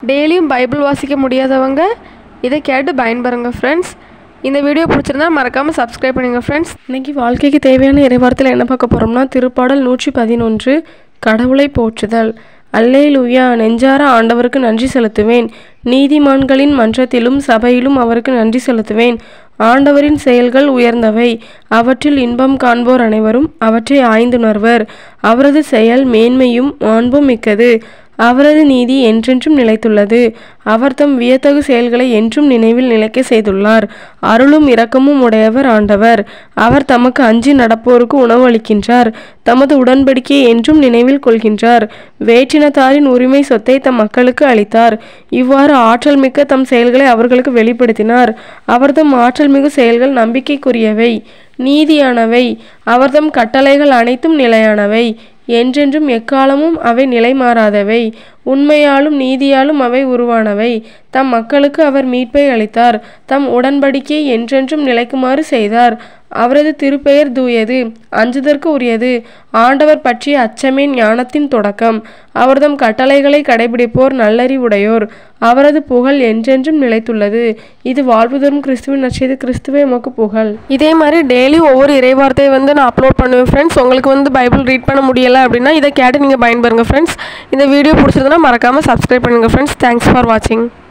டெய்லியும் பைபிள் வாசிக்க முடியாதவங்க இதை கேட்டு பயன்பெறுங்க ஃப்ரெண்ட்ஸ். இந்த வீடியோ பிடிச்சிருந்தா மறக்காமல் சப்ஸ்கிரைப் பண்ணுங்க ஃப்ரெண்ட்ஸ். இன்றைக்கி வாழ்க்கைக்கு தேவையான இறைவார்த்தையில் என்ன பார்க்க போகிறோம்னா, திருப்பாடல் 111 கடவுளை போற்றுதல். அல்லேலூயா, நெஞ்சார ஆண்டவருக்கு நன்றி செலுத்துவேன். நீதிமான்களின் மன்றத்திலும் சபையிலும் அவருக்கு நன்றி செலுத்துவேன். ஆண்டவரின் செயல்கள் உயர்ந்தவை, அவற்றில் இன்பம் காண்போர் அனைவரும் அவற்றை ஆய்ந்துணர்வர். அவரது செயல் மேன்மையும் மாண்பும் மிக்கது, அவரது நீதி என்றென்றும் நிலைத்துள்ளது. அவர் தம் வியத்தகு செயல்களை என்றும் நினைவில் நிலைக்க செய்துள்ளார். அருளும் இரக்கமும் உடையவர் ஆண்டவர். அவர் தமக்கு அஞ்சி நடப்போருக்கு உணவு அளிக்கின்றார். தமது உடன்படிக்கையை என்றும் நினைவில் கொள்கின்றார். வேற்றினத்தாரின் உரிமை சொத்தை தம் மக்களுக்கு அளித்தார். இவ்வாறு ஆற்றல் மிக்க தம் செயல்களை அவர்களுக்கு வெளிப்படுத்தினார். அவர் தம் ஆற்றல் மிகு செயல்கள் நம்பிக்கைக்குரியவை, நீதியானவை. அவர் தம் கட்டளைகள் அனைத்தும் நிலையானவை, என்றென்றும் எக்காலமும் அவை நிலை மாறாதவை. உண்மையாலும் நீதியாலும் அவை உருவானவை. தம் மக்களுக்கு அவர் மீட்பை அளித்தார். தம் உடன்படிக்கையை என்றென்றும் நிலைக்குமாறு செய்தார். அவரது திருப்பெயர் தூயது, அஞ்சுதற்கு உரியது. ஆண்டவர் பற்றிய அச்சமே ஞானத்தின் தொடக்கம். அவர்தம் கட்டளைகளை கடைபிடிப்போர் நல்லறிவுடையோர். அவரது புகழ் என்றென்றும் நிலைத்துள்ளது. இது வாழ்வு தரும் கிறிஸ்துவின் நற்செய்தி. கிறிஸ்துவே உமக்கு புகழ். இதே மாதிரி டெய்லி ஒவ்வொரு இறைவார்த்தையை நான் அப்லோட் பண்ணுவேன் ஃப்ரெண்ட்ஸ். உங்களுக்கு பைபிள் ரீட் பண்ண முடியலை அப்படின்னா இதை கேட்டு நீங்கள் பயன்பெறுங்க ஃப்ரெண்ட்ஸ். இந்த வீடியோ பிடிச்சிருந்தனா மறக்காமல் சப்ஸ்கிரைப் பண்ணுங்கள் ஃப்ரெண்ட்ஸ். தேங்க்ஸ் ஃபார் வாட்சிங்.